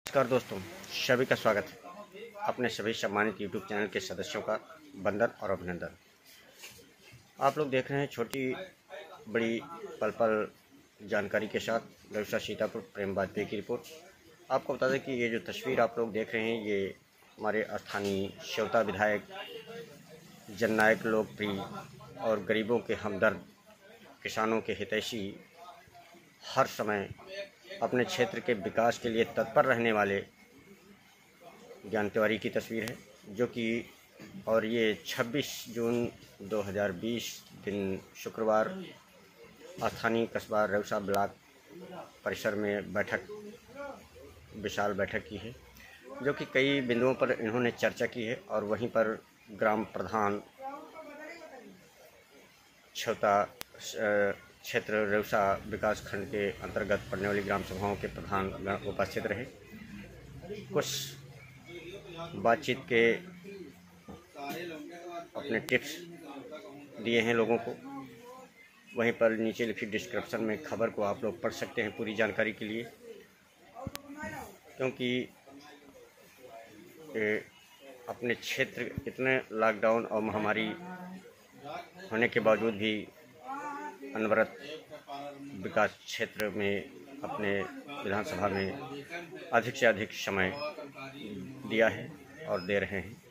नमस्कार दोस्तों, सभी का स्वागत है। अपने सभी सम्मानित यूट्यूब चैनल के सदस्यों का वंदन और अभिनंदन। आप लोग देख रहे हैं छोटी बड़ी पल पल जानकारी के साथ रउसा सीतापुर प्रेम वाजपेयी की रिपोर्ट। आपको बता दें कि ये जो तस्वीर आप लोग देख रहे हैं ये हमारे स्थानीय श्रोता विधायक, जननायक, लोकप्रिय और गरीबों के हमदर्द, किसानों के हितैषी, हर समय अपने क्षेत्र के विकास के लिए तत्पर रहने वाले ज्ञान तिवारी की तस्वीर है, जो कि और ये 26 जून 2020 दिन शुक्रवार स्थानीय कस्बा रउसा ब्लॉक परिसर में विशाल बैठक की है, जो कि कई बिंदुओं पर इन्होंने चर्चा की है। और वहीं पर ग्राम प्रधान छोटा क्षेत्र रउसा विकास खंड के अंतर्गत पड़ने वाली ग्राम सभाओं के प्रधान उपस्थित रहे। कुछ बातचीत के अपने टिप्स दिए हैं लोगों को। वहीं पर नीचे लिखी डिस्क्रिप्शन में खबर को आप लोग पढ़ सकते हैं पूरी जानकारी के लिए, क्योंकि अपने क्षेत्र इतने लॉकडाउन और महामारी होने के बावजूद भी अनवरत विकास क्षेत्र में अपने विधानसभा में अधिक से अधिक समय दिया है और दे रहे हैं।